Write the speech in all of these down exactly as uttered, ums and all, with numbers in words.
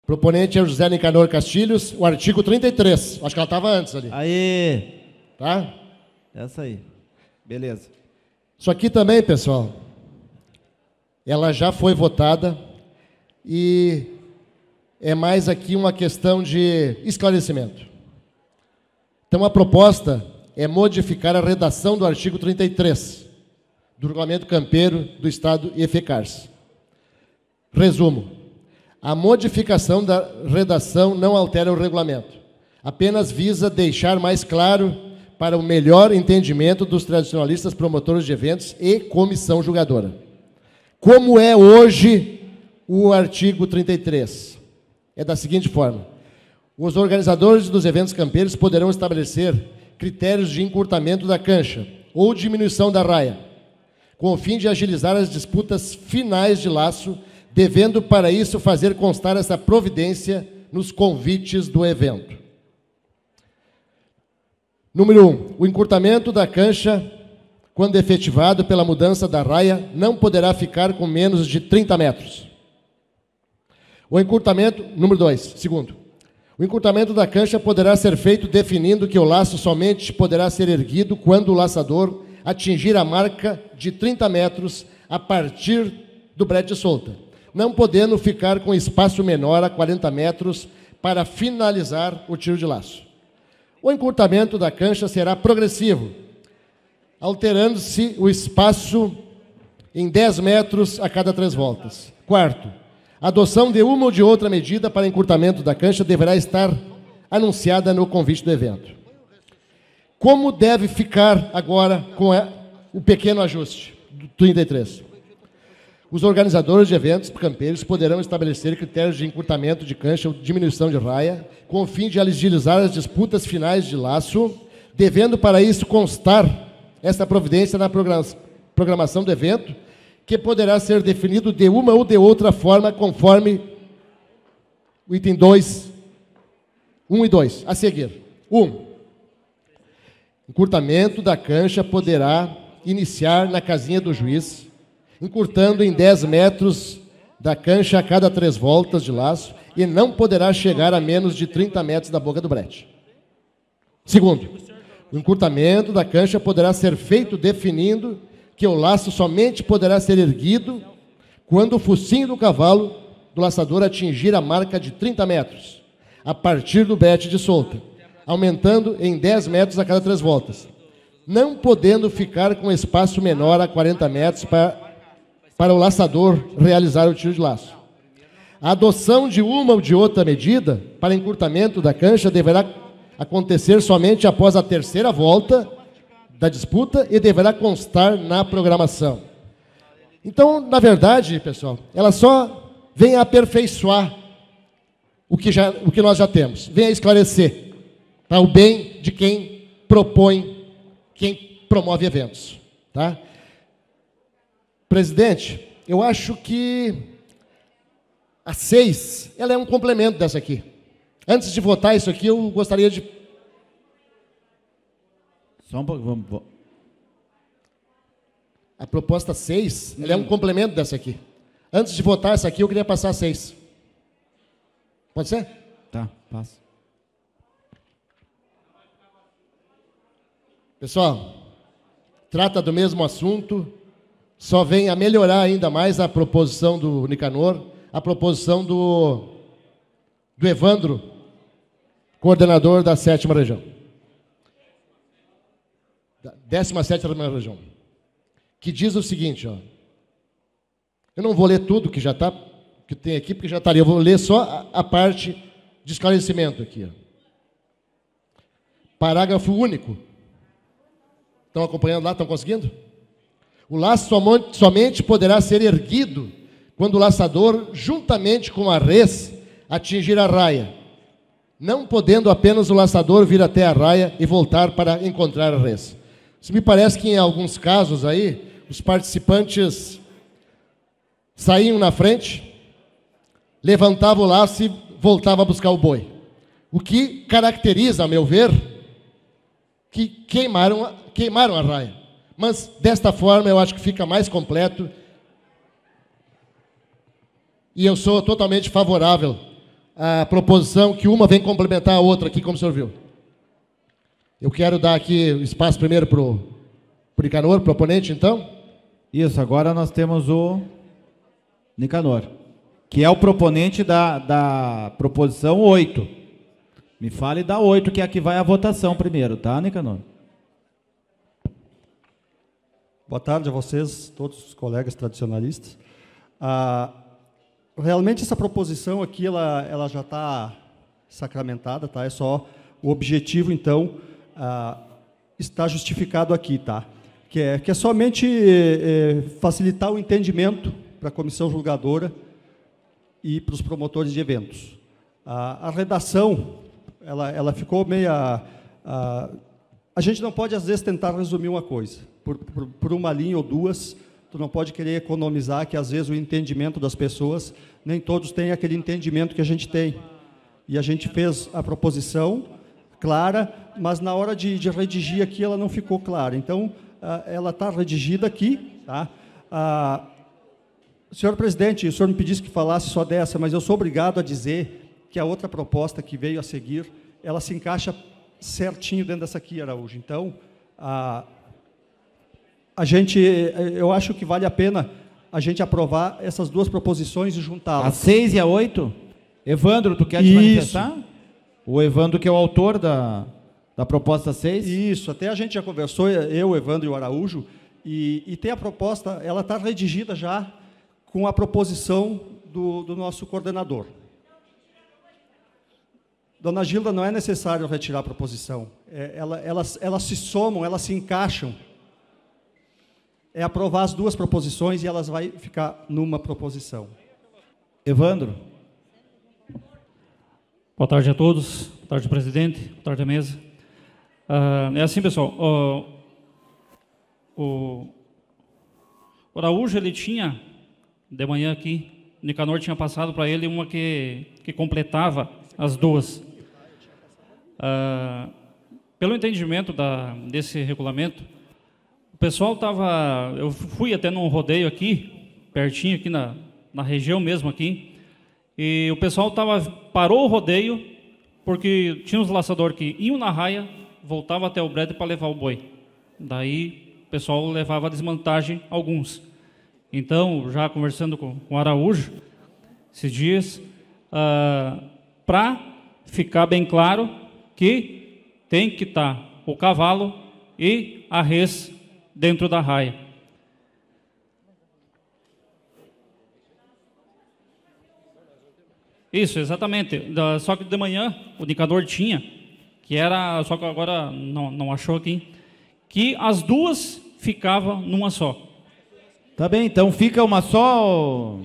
Proponente é o José Nicanor Castilhos, o artigo trinta e três. Acho que ela estava antes ali. Aí. Tá? Essa aí. Beleza. Isso aqui também, pessoal, ela já foi votada e é mais aqui uma questão de esclarecimento. Então, a proposta é modificar a redação do artigo trinta e três do Regulamento Campeiro do Estado e EFECARS. Resumo. A modificação da redação não altera o regulamento, apenas visa deixar mais claro para o melhor entendimento dos tradicionalistas promotores de eventos e comissão julgadora. Como é hoje o artigo trinta e três? É da seguinte forma: os organizadores dos eventos campeiros poderão estabelecer critérios de encurtamento da cancha ou diminuição da raia, com o fim de agilizar as disputas finais de laço, devendo para isso fazer constar essa providência nos convites do evento. Número um, o encurtamento da cancha, quando efetivado pela mudança da raia, não poderá ficar com menos de trinta metros. O encurtamento, número dois, segundo, o encurtamento da cancha poderá ser feito definindo que o laço somente poderá ser erguido quando o laçador atingir a marca de trinta metros a partir do brete solta, não podendo ficar com espaço menor a quarenta metros para finalizar o tiro de laço. O encurtamento da cancha será progressivo, alterando-se o espaço em dez metros a cada três voltas. Quarto, a adoção de uma ou de outra medida para encurtamento da cancha deverá estar anunciada no convite do evento. Como deve ficar agora com o pequeno ajuste do trinta e três? Os organizadores de eventos campeiros poderão estabelecer critérios de encurtamento de cancha ou diminuição de raia, com o fim de agilizar as disputas finais de laço, devendo para isso constar essa providência na programação do evento, que poderá ser definido de uma ou de outra forma, conforme o item dois, um e dois. A seguir. um. Encurtamento da cancha poderá iniciar na casinha do juiz, encurtando em dez metros da cancha a cada três voltas de laço e não poderá chegar a menos de trinta metros da boca do brete. Segundo, o encurtamento da cancha poderá ser feito definindo que o laço somente poderá ser erguido quando o focinho do cavalo do laçador atingir a marca de trinta metros, a partir do brete de solta, aumentando em dez metros a cada três voltas, não podendo ficar com espaço menor a quarenta metros para para o laçador realizar o tiro de laço. A adoção de uma ou de outra medida para encurtamento da cancha deverá acontecer somente após a terceira volta da disputa e deverá constar na programação. Então, na verdade, pessoal, ela só vem a aperfeiçoar o que, já, o que nós já temos, vem a esclarecer para o bem de quem propõe, quem promove eventos, tá? Presidente, eu acho que a seis, ela é um complemento dessa aqui. Antes de votar isso aqui, eu gostaria de... Só um pouco, vamos... A proposta seis, hum. ela é um complemento dessa aqui. Antes de votar essa aqui, eu queria passar a seis. Pode ser? Tá, passa. Pessoal, trata do mesmo assunto, só vem a melhorar ainda mais a proposição do Nicanor, a proposição do, do Evandro, coordenador da sétima região. Da décima sétima região. Que diz o seguinte, ó. Eu não vou ler tudo que já está, que tem aqui, porque já está ali. Eu vou ler só a, a parte de esclarecimento aqui, ó. Parágrafo único. Estão acompanhando lá? Estão conseguindo? O laço somente poderá ser erguido quando o laçador, juntamente com a res, atingir a raia, não podendo apenas o laçador vir até a raia e voltar para encontrar a res. Isso me parece que em alguns casos aí, os participantes saíam na frente, levantavam o laço e voltavam a buscar o boi. O que caracteriza, a meu ver, que queimaram a, queimaram a raia. Mas, desta forma, eu acho que fica mais completo. E eu sou totalmente favorável a proposição, que uma vem complementar a outra aqui, como o senhor viu. Eu quero dar aqui o espaço primeiro para o Nicanor, proponente, então. Isso, agora nós temos o Nicanor, que é o proponente da, da proposição oito. Me fale da oito, que é a que vai à votação primeiro, tá, Nicanor? Boa tarde a vocês, todos os colegas tradicionalistas. Ah, realmente essa proposição aqui, ela, ela já está sacramentada, tá? É só o objetivo, então, ah, está justificado aqui, tá? Que é, que é somente é, facilitar o entendimento para a comissão julgadora e para os promotores de eventos. A, a redação, ela, ela ficou meia... A, a gente não pode, às vezes, tentar resumir uma coisa. Por, por, por uma linha ou duas, tu não pode querer economizar, que, às vezes, o entendimento das pessoas, nem todos têm aquele entendimento que a gente tem. E a gente fez a proposição clara, mas, na hora de, de redigir aqui, ela não ficou clara. Então, ela está redigida aqui, tá? Ah, senhor presidente, o senhor me pedisse que falasse só dessa, mas eu sou obrigado a dizer que a outra proposta que veio a seguir, ela se encaixa certinho dentro dessa aqui, Araújo. Então, a, a gente, eu acho que vale a pena a gente aprovar essas duas proposições e juntá-las. A seis e a oito? Evandro, tu quer te Isso. manifestar? O Evandro, que é o autor da... Da proposta seis? Isso, até a gente já conversou, eu, o Evandro e o Araújo, e, e tem a proposta, ela está redigida já com a proposição do, do nosso coordenador. Dona Gilda, não é necessário retirar a proposição, é, ela, elas, elas se somam, elas se encaixam. É aprovar as duas proposições e elas vão ficar numa proposição. Evandro. Boa tarde a todos, boa tarde, presidente, boa tarde à mesa. Uh, é assim, pessoal, uh, o, o Araújo, ele tinha, de manhã aqui, o Nicanor tinha passado para ele uma que, que completava as duas. Uh, pelo entendimento da, desse regulamento, o pessoal estava, eu fui até num rodeio aqui, pertinho aqui na, na região mesmo aqui, e o pessoal tava, parou o rodeio, porque tinha uns laçadores que iam na raia, voltava até o brete para levar o boi. Daí o pessoal levava a desmontagem alguns. Então, já conversando com, com o Araújo, esses dias, ah, para ficar bem claro que tem que estar o cavalo e a res dentro da raia. Isso, exatamente. Da, só que de manhã o indicador tinha, que era, só que agora não, não achou aqui, que as duas ficavam numa só. Tá bem, então fica uma só.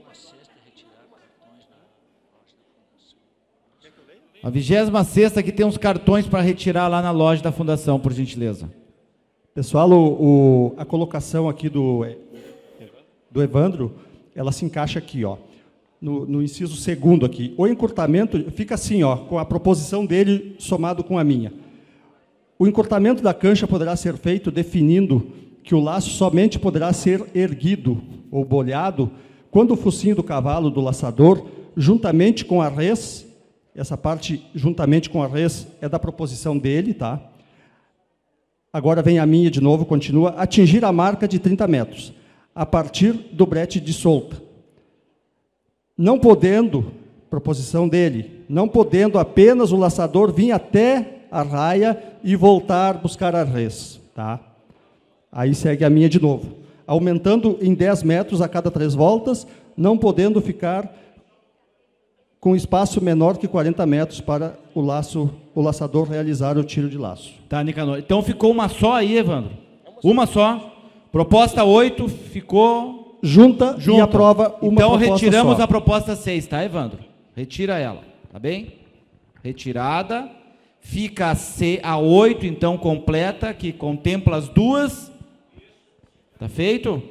A vigésima sexta que tem uns cartões para retirar lá na loja da Fundação, por gentileza. Pessoal, o, o, a colocação aqui do, do Evandro, ela se encaixa aqui, ó. No, no inciso segundo aqui. O encurtamento fica assim, ó, com a proposição dele somado com a minha. O encurtamento da cancha poderá ser feito definindo que o laço somente poderá ser erguido ou bolhado quando o focinho do cavalo do laçador, juntamente com a res, essa parte juntamente com a res é da proposição dele, tá? Agora vem a minha de novo, continua, atingir a marca de trinta metros, a partir do brete de solta. Não podendo, proposição dele, não podendo apenas o laçador vir até a raia e voltar buscar a res. Tá? Aí segue a minha de novo. Aumentando em dez metros a cada três voltas, não podendo ficar com espaço menor que quarenta metros para o, laço, o laçador realizar o tiro de laço. Tá, Nicanor. Então ficou uma só aí, Evandro? Uma só. Proposta oito ficou... Junta, Junta e aprova uma então, proposta retiramos só. a proposta seis, tá, Evandro? Retira ela, tá bem? Retirada. Fica a, C, a oito, então, completa, que contempla as duas. Tá feito?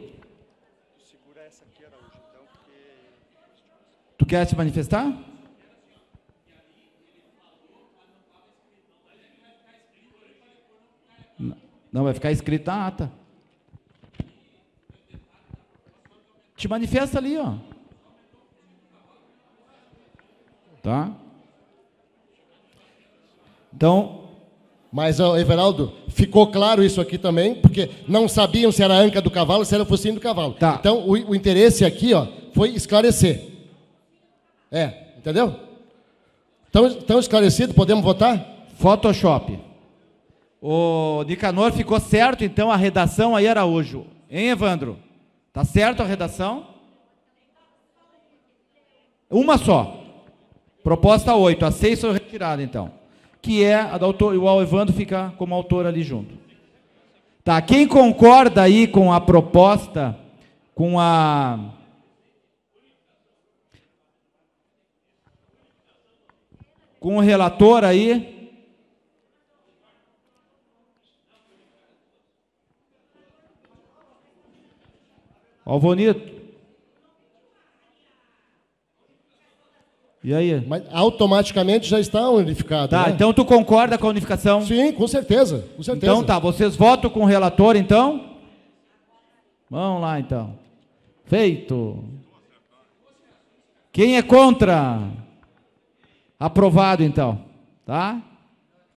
Tu quer se manifestar? Não, vai ficar escrito na ata. Te manifesta ali, ó. Tá? Então... Mas, ó, Everaldo, ficou claro isso aqui também, porque não sabiam se era a anca do cavalo, se era o focinho do cavalo. Tá. Então, o, o interesse aqui, ó, foi esclarecer. É, entendeu? Então, então esclarecido, podemos votar? Photoshop. O Nicanor ficou certo, então, a redação aí, Araújo. Hein, Evandro? Tá certo a redação? Uma só. Proposta oito. A seis foi retirada, então. Que é a do autor, e o Evandro fica como autor ali junto. Tá, quem concorda aí com a proposta, com a... com o relator aí... Alvonito. E aí? Mas automaticamente já está unificado. Tá, né? então tu concorda com a unificação? Sim, com certeza, com certeza. Então tá, vocês votam com o relator, então? Vamos lá, então. Feito. Quem é contra? Aprovado, então. Tá?